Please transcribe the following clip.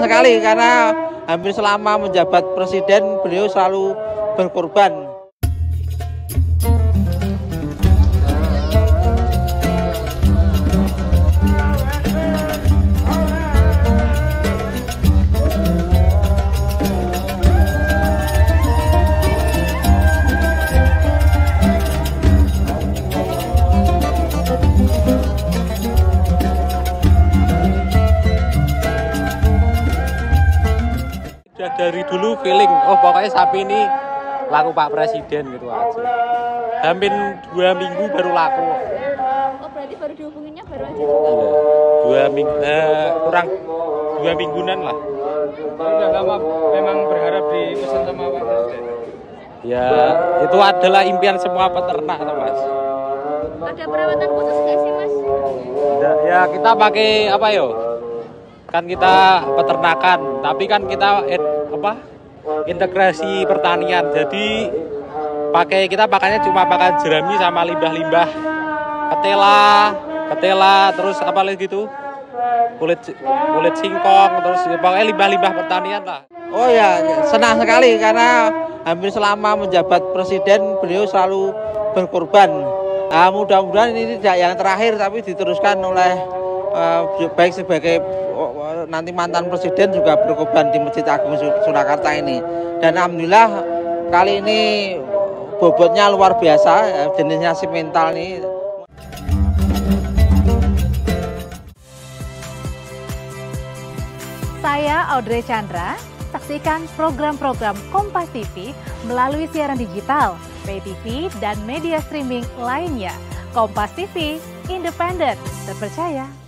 senang sekali karena hampir selama menjabat presiden beliau selalu berkorban. Dari dulu feeling, oh pokoknya sapi ini laku Pak Presiden gitu aja. Hampir 2 minggu baru laku. Oh berarti baru dihubunginnya baru aja? Iya, 2 minggu, kurang 2 mingguan lah. Udah lama memang berharap dipesan sama Pak Presiden? Ya, itu adalah impian semua peternak Mas. Ada perawatan khusus nggak sih Mas? Ya kita pakai apa yo? Kan kita peternakan, tapi kan kita integrasi pertanian. Jadi kita pakannya cuma pakan jerami sama limbah-limbah ketela, terus apa lagi gitu, kulit singkong, terus pokoknya limbah-limbah pertanian lah. Oh ya, senang sekali karena hampir selama menjabat presiden beliau selalu berkorban. Nah, mudah-mudahan ini tidak yang terakhir, tapi diteruskan oleh baik sebagai nanti mantan presiden juga berkorban di Masjid Agung Surakarta ini. Dan alhamdulillah kali ini bobotnya luar biasa, jenisnya simental nih. Saya Audrey Chandra, saksikan program-program Kompas TV melalui siaran digital, pay TV, dan media streaming lainnya. Kompas TV, independen, terpercaya.